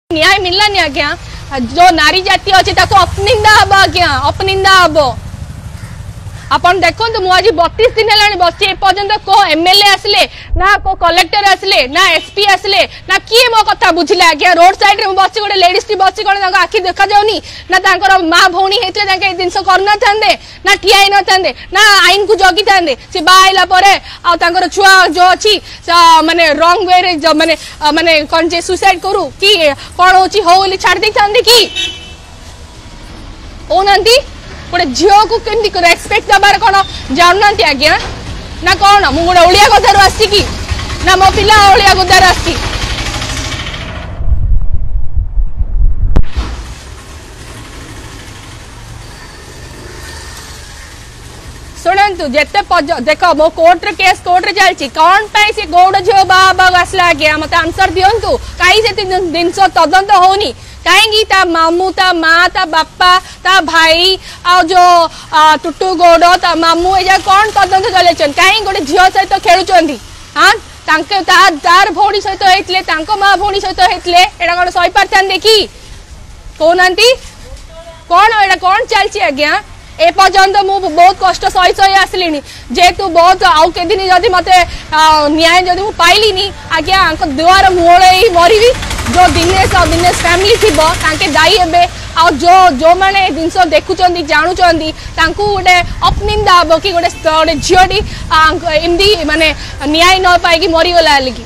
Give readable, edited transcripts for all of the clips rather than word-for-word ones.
न्याय मिललानी आज्ञा जो नारी जाति अच्छी अपनिंदा हम आज्ञा अपनिंदा हम आपन देखो आज 32 दिन है बस एपर्यंत को एमएलए आसले ना को कलेक्टर आसले ना एसपी आसले ना किए मो कथा बुझिले आज्ञा रोड साइड रे बस गोटे लेडीज टी बस कौन आखि देखा जाऊनी ना तांकर माँ भौणी होते जिनस करना ना ठिया न ना आईन को जगी था सी बाहला पर छुआ जो अच्छी माने रंग वे रे माने माने कौन जे सुसाइड करू कि कौन हो छाड़ दे कि कहना गोटे झील को केमती रेस्पेक्ट दबार कौन जानना आज्ञा ना कौन मु गोटे ओडिया कथार आसी कि ना मो पिला ओडिया कथार आसी शुणु जिते देख मो कोर्ट रे केस कोर्ट रे चलती कौन पाई से गौड़ झील बाबा आसला आज्ञा मत आंसर दिंतु कहीं से जिन तदंत होनी कहीं ता मामू ता माँ ता बापा ता भाई आ जो टुटू गौड़ ता मामू ए कौन तदंत चल कहीं गोटे झील सहित खेलुंट हाँ तार भौणी सहित होते माँ भौणी सहित होते एटा कौन सही पारे कि कहना कौन एटा कौन चलती आज्ञा ए पर्यंत मु बहुत कष्ट सही सही आसली जेहेतु बहुत आउ के दिन जदि मत न्याय जदि मु पाइलिनी आज्ञा दुआर मुहले ही मरबी जो दिनेश और दिनेश फैमिली थी तांके दायी हे आ जो माने जिनस देखुंट जानूँ गोटे अपनिंदा हम कि गोटे झीटी एमती माने न्याय न पाई मरीगला कि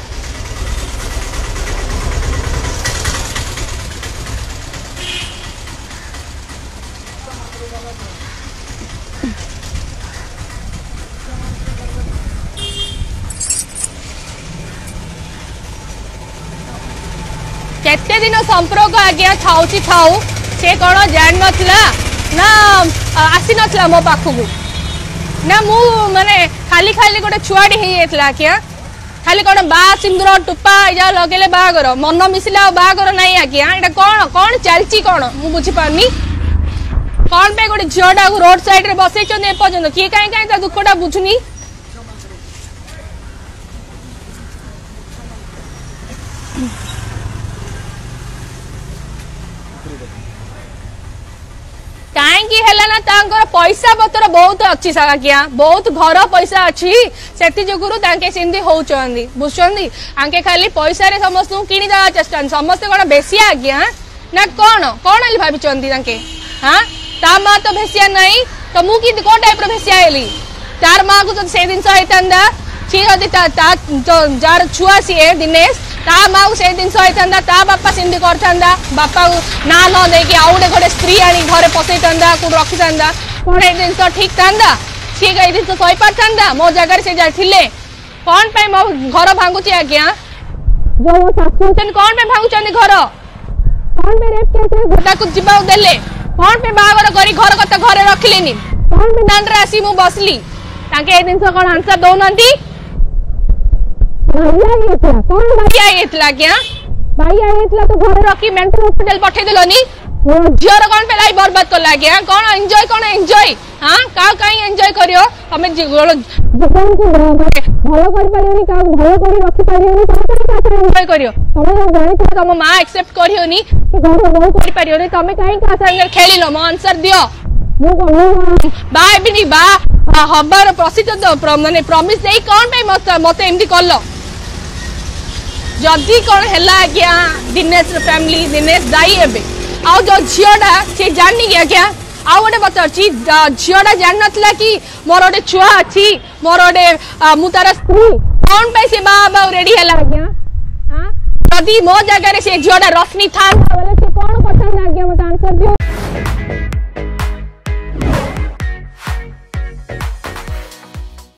केते दिन संपर्क आज्ञा थाउची थाउ से कौन जान नथिला ना आसी नथिला मो पाखकू ना मु माने खाली खाली गोटे छुआटी हो जाता आज्ञा खाली कौन बा सिंदूर टुपा या लगेले बागर मन मिसिला बागर नहीं आज्ञा एटा कौन कौन चलची कौन मु बुझी पारनी कौन पे गोटे झीटा को रोड साइड रे बसई एपर्यंत किए कहीं कहीं दुखटा बुझुनी कहीं पैसा पत्र बहुत अच्छी आज्ञा बहुत घर पैसा अच्छी से जुगुरु सेमती होती बुझुंट आंके खाली पैसा रे समस्त किणी देवा चेष्टा समस्ते कौन बेसिया आज्ञा ना कौन कौन भाई हाँ ता माँ तो भेसिया नहीं तो मुझे कौन टाइप भेसिया हेली तार माँ को से जिन होता सी जार छुआ सी दिनेश ता माँ को से जिन होता ता बापा सेमती करता बापा को ना न देकी आउ गोटे स्त्री आनी घरे पसई था कौन रखी था कौन ये जिन ठीक था सी ये जिन सही पार मो जगह से थे कौन पे मो घर भांगुची आज्ञा जो मो शाशु कौन पे भांगुचंदी घर कौन पे रेप केस गोटा को जीवा देले कौन पे बागर करी घर कत घरे रखिलेनी कौन पे दांड रे आसी मु बसली ताके ए दिन कौन आंसर दौनांती कौन भाई आइला क्या भाई आइला तो घर रखी मेंटल हॉस्पिटल पठे देलनी झीर कौन पे लाइफ बर्बाद कला क्या कौन एंजॉय हाँ का कहीं एंजॉय करियो हमें जीवन को भलो कर परियोनी का भलो करी रखी परियोनी तमे एंजॉय करियो तमे जानि तम मां एक्सेप्ट करियोनी कि घर भलो कर परियोनी तमे कहीं का संग खेलिलो म आंसर दियो मु कहू बाय बिनी बा हबार प्रसिद्ध माने प्रॉमिस देई कौन पे मते एमती करलो जदी कौन हैला आज्ञा दिनेश फैमिली दिनेश दाई हेबे आ जो झीटा से जानी गया क्या आ गोटे पचारची झीटा जान नथिला कि मोर गोटे छुआ अच्छी मोर गोटे मु तार स्त्री कौन पे से बाबा रेडी हैला आज्ञा हां जदी मो जगह रे से झीटा रश्मि था बोले से कौन करथन आज्ञा मत आंसर दियो।